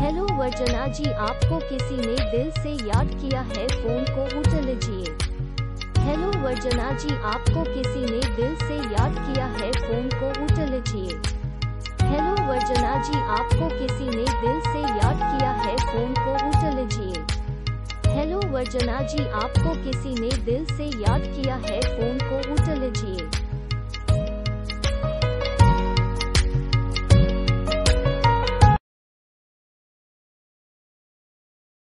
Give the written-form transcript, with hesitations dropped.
Hello वर्जना जी, आपको किसी ने दिल से याद किया है, फोन को उठा लीजिए। हेलो वर्जना जी, आपको किसी ने दिल से याद किया है, फोन को उठा लीजिए। हेलो वर्जना जी, आपको किसी ने दिल से याद किया है, फोन को उठा लीजिए। हेलो वर्जना जी, आपको किसी ने दिल से याद किया है, फोन को उठा लीजिए।